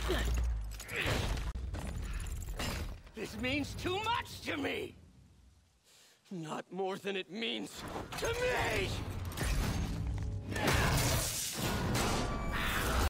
This means too much to me! Not more than it means to me!